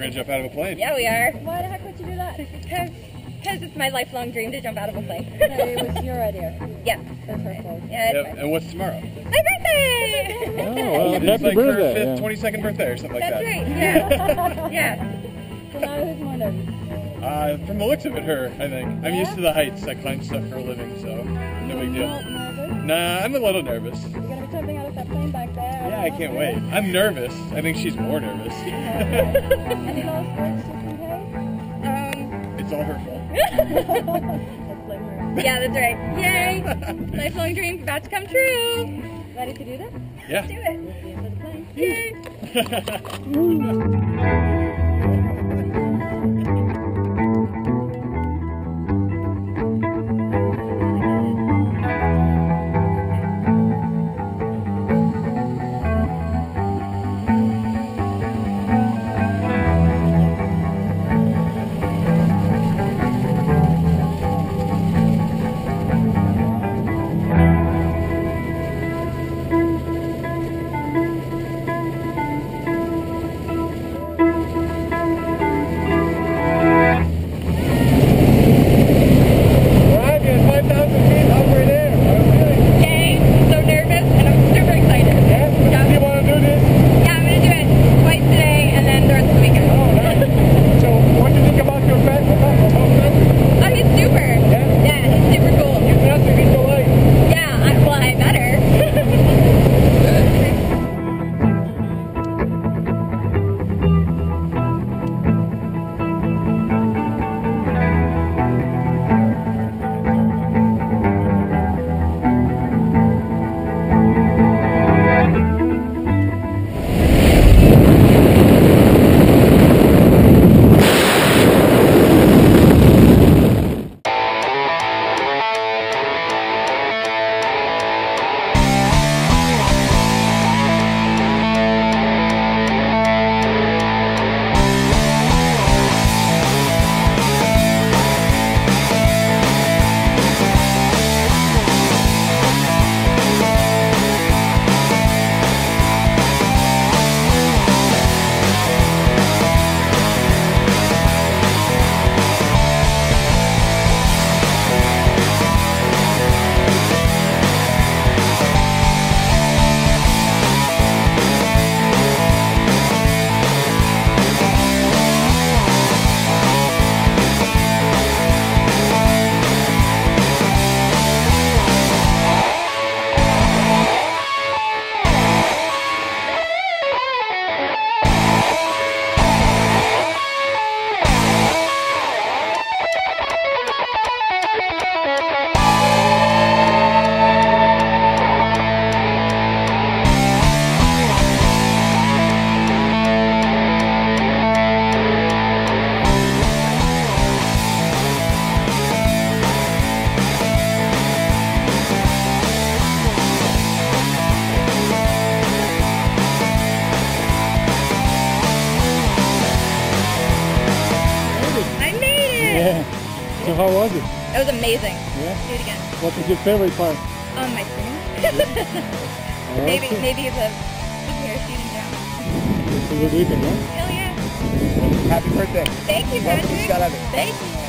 gonna jump out of a plane. Yeah, we are. Why the heck would you do that? Because it's my lifelong dream to jump out of a plane. So it was your idea. Yeah. That's her fault. Yeah, Yep. And what's tomorrow? my birthday! Oh, well, It's happy like birthday. her Yeah. 22nd birthday or something That's like right, yeah. Yeah. So now who's more nervous? that. From the looks of it, her, I think. I'm used to the heights. I climb stuff for a living, so no big deal. Not nervous? Nah, I'm a little nervous. You're going to be jumping out of that plane back there. Yeah, I can't wait. I'm nervous. I think she's more nervous. Any last words to convey? It's all her fault. Let's blame her. Yeah, that's right. Yay! Lifelong dream about to come true. Ready to do this? Yeah. Do it. We'll see into the plane. Yay! So how was it? It was amazing. Yeah? Do it again. What was your favorite part? My scream. Okay. Maybe the parachuting down. It's a good weekend, huh? Hell yeah. Happy birthday. Thank you, Welcome to Patrick. Skydive. Thank you.